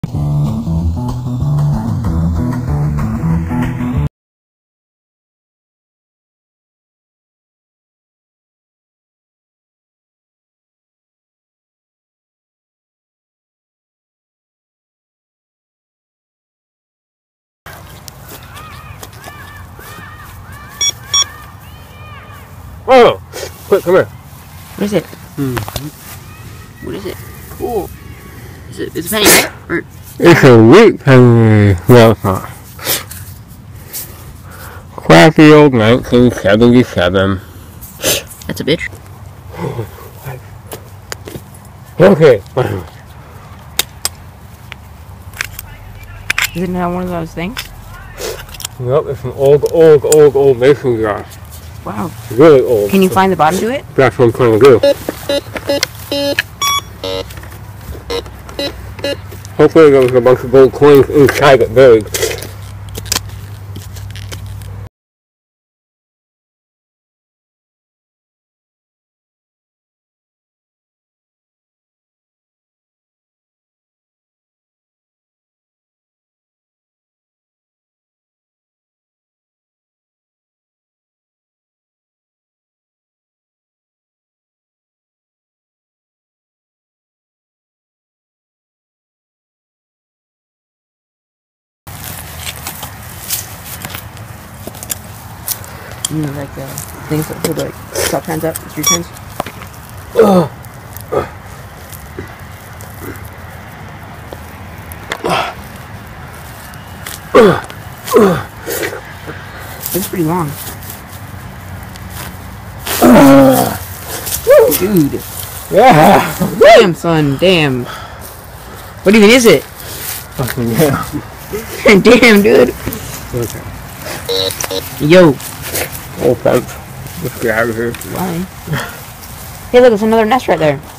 Oh! Quick, come here. What is it? What is it? Cool. Is it a penny, right? Or... It's a wheat penny. No, it's not. Crappy old 1977. That's a bitch. Okay. Is it not one of those things? Nope, it's an old mason jar. Wow. Really old. Can you find the bottom to it? That's what I'm trying to do. Hopefully there was a bunch of gold coins inside it buried. You know, like things that hold like stop signs up, street signs. It's pretty long. Dude. Yeah! Damn, son. Damn. What even is it? Fucking yeah. Damn, dude. Okay. Yo. Oh, thanks. Let's get out of here. Why? Hey, look, there's another nest right there.